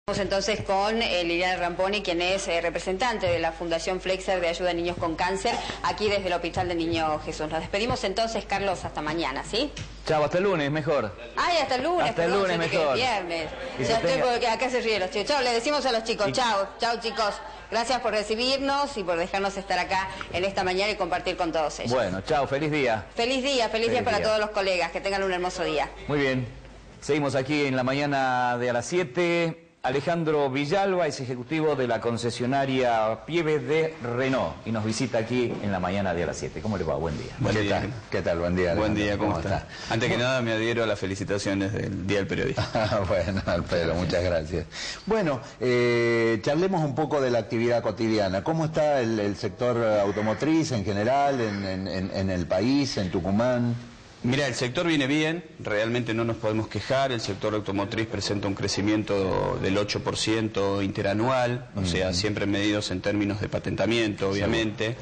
Entonces con Liliana Ramponi, quien es representante de la Fundación Flexer de Ayuda a Niños con Cáncer, aquí desde el Hospital del Niño Jesús. Nos despedimos entonces, Carlos, hasta mañana, ¿sí? Chao, hasta el lunes, mejor. Ay, hasta el lunes. Hasta el lunes, mejor. Viernes. Ya estoy porque acá se ríen los chicos. Chao, le decimos a los chicos, chao, chao chicos. Gracias por recibirnos y por dejarnos estar acá en esta mañana y compartir con todos ellos. Bueno, chao, feliz día. Feliz día para todos los colegas. Que tengan un hermoso día. Muy bien. Seguimos aquí en la mañana de a las 7. Alejandro Villalba es ejecutivo de la concesionaria Pieve de Renault y nos visita aquí en la mañana de a las 7. ¿Cómo le va? Buen día. Buen día. ¿Qué tal? Buen día, Alejandro. Buen día, ¿cómo está? Antes que nada me adhiero a las felicitaciones del Día del Periodista. Bueno, Alfredo, muchas gracias. Bueno, charlemos un poco de la actividad cotidiana. ¿Cómo está el sector automotriz en general, en el país, en Tucumán? Mira, el sector viene bien, realmente no nos podemos quejar. El sector automotriz presenta un crecimiento del 8% interanual, o sea, siempre medidos en términos de patentamiento, obviamente.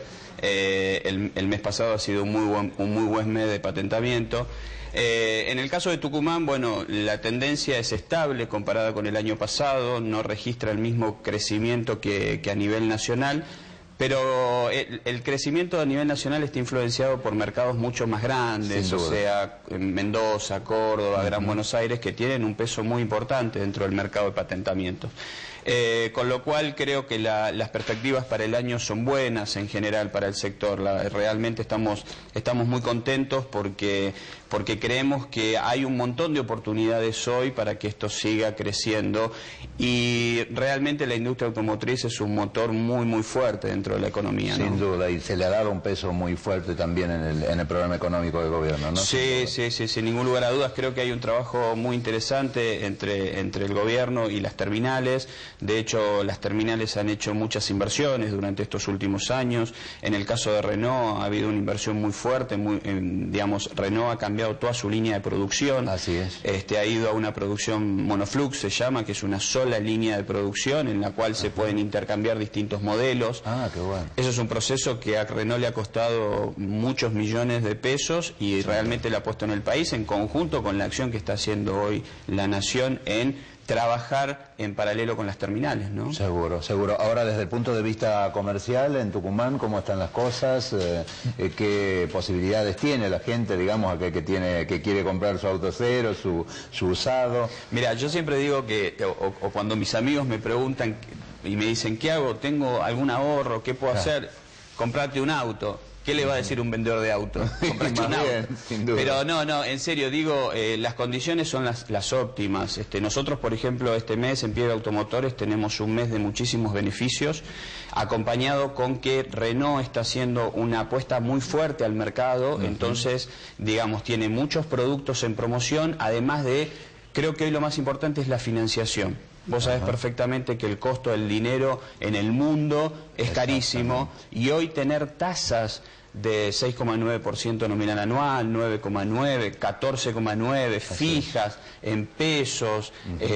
El mes pasado ha sido un muy buen mes de patentamiento. En el caso de Tucumán, bueno, la tendencia es estable comparada con el año pasado, no registra el mismo crecimiento que a nivel nacional. Pero el crecimiento a nivel nacional está influenciado por mercados mucho más grandes, o sea, Mendoza, Córdoba, Gran Buenos Aires, que tienen un peso muy importante dentro del mercado de patentamientos. Con lo cual creo que las perspectivas para el año son buenas en general para el sector. Realmente estamos muy contentos porque creemos que hay un montón de oportunidades hoy para que esto siga creciendo y realmente la industria automotriz es un motor muy fuerte dentro de la economía, ¿no? Sin duda, y se le ha dado un peso muy fuerte también en el programa económico del gobierno, ¿no? Sí, sin ningún lugar a dudas. Creo que hay un trabajo muy interesante entre el gobierno y las terminales. De hecho, las terminales han hecho muchas inversiones durante estos últimos años. En el caso de Renault ha habido una inversión muy fuerte, digamos, Renault ha cambiado toda su línea de producción. Así es. Ha ido a una producción monoflux, se llama, que es una sola línea de producción en la cual se pueden intercambiar distintos modelos. Ah, qué bueno. Eso es un proceso que a Renault le ha costado muchos millones de pesos y realmente le ha puesto en el país en conjunto con la acción que está haciendo hoy la Nación en trabajar en paralelo con las terminales, ¿no? Seguro, seguro. Ahora, desde el punto de vista comercial, en Tucumán, ¿cómo están las cosas? ¿Qué posibilidades tiene la gente, digamos, que quiere comprar su auto cero, su usado? Mira, yo siempre digo que, o cuando mis amigos me preguntan y me dicen, ¿qué hago? ¿Tengo algún ahorro? ¿Qué puedo hacer? Comprate un auto. ¿Qué le va a decir un vendedor de auto? Comprate un auto. Sin duda. Pero no, en serio, digo, las condiciones son las óptimas. Nosotros, por ejemplo, este mes en Pieve Automotores tenemos un mes de muchísimos beneficios, acompañado con que Renault está haciendo una apuesta muy fuerte al mercado, entonces, digamos, tiene muchos productos en promoción, además de, creo que hoy lo más importante es la financiación. Vos sabés perfectamente que el costo del dinero en el mundo es carísimo y hoy tener tasas de 6,9% nominal anual, 9,9%, 14,9%, fijas en pesos,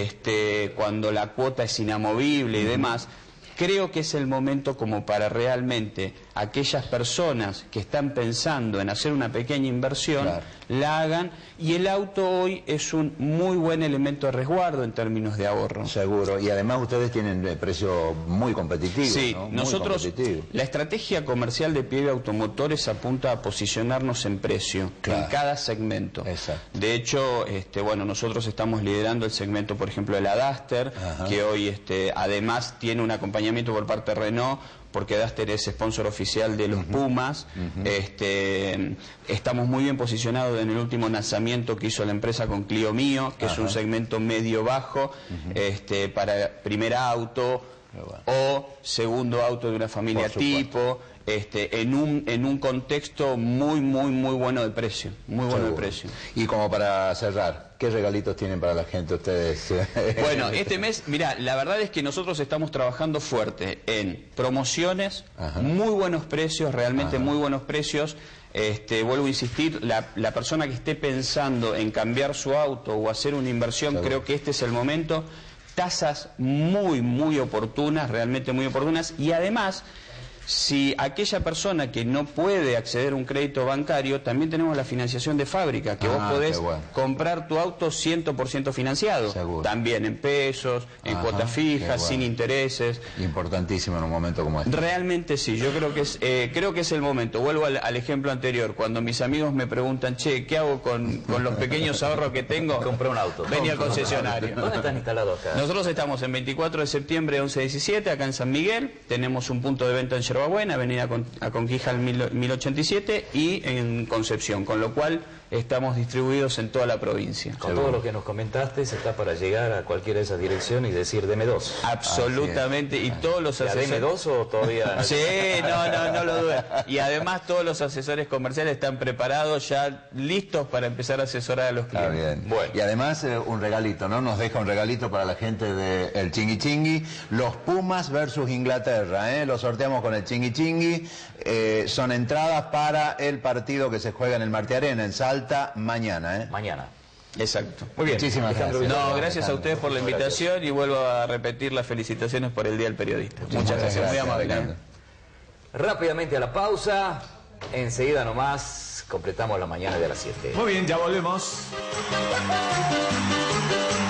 cuando la cuota es inamovible y demás, creo que es el momento como para realmente aquellas personas que están pensando en hacer una pequeña inversión, la hagan, y el auto hoy es un muy buen elemento de resguardo en términos de ahorro. Seguro, y además ustedes tienen precios muy competitivos, sí, ¿no? Nosotros, la estrategia comercial de Pieve Automotores apunta a posicionarnos en precio, en cada segmento. Exacto. De hecho, bueno, nosotros estamos liderando el segmento, por ejemplo, de la Duster, que hoy además tiene un acompañamiento por parte de Renault, porque Duster es sponsor oficial de los Pumas. Estamos muy bien posicionados en el último lanzamiento que hizo la empresa con Clio Mio, que es un segmento medio-bajo, para primer auto o segundo auto de una familia tipo, en un contexto muy bueno de precio, muy bueno de precio. Y como para cerrar, ¿qué regalitos tienen para la gente ustedes? Bueno, este mes, mira, la verdad es que nosotros estamos trabajando fuerte en promociones, muy buenos precios, realmente muy buenos precios. Vuelvo a insistir, la persona que esté pensando en cambiar su auto o hacer una inversión, creo que este es el momento. Tasas muy oportunas, realmente muy oportunas, y además Si aquella persona que no puede acceder a un crédito bancario, también tenemos la financiación de fábrica, que vos podés comprar tu auto 100% financiado. Seguro. También en pesos, en cuotas fijas, sin intereses. Importantísimo en un momento como este. Realmente sí, yo creo que es el momento. Vuelvo al ejemplo anterior, cuando mis amigos me preguntan, che, ¿qué hago con los pequeños ahorros que tengo? Compré un auto. Vení al concesionario. ¿Dónde están instalados acá? Nosotros estamos en 24 de septiembre 1117, acá en San Miguel. Tenemos un punto de venta en Yerbabuena, avenida Conquija 1087, y en Concepción, con lo cual estamos distribuidos en toda la provincia. Con todo lo que nos comentaste, se está para llegar a cualquiera de esas direcciones y decir, deme dos. Absolutamente, y todos los asesores... ¿Deme dos o todavía...? Sí, no lo dudes. Y además todos los asesores comerciales están preparados, ya listos para empezar a asesorar a los clientes. Está bien. Bueno. Y además un regalito, ¿no? Nos deja un regalito para la gente del Chingui Chingui. Los Pumas versus Inglaterra, ¿eh? Lo sorteamos con el Chingui Chingui. Son entradas para el partido que se juega en el Marte Arena, en Salta, mañana, ¿eh? Mañana. Exacto. Muy bien. Muchísimas gracias. No, gracias a ustedes por la invitación y vuelvo a repetir las felicitaciones por el Día del Periodista. Muchas gracias, muy amable. Ricardo. Rápidamente a la pausa. Enseguida nomás completamos la mañana de las 7. Muy bien, ya volvemos.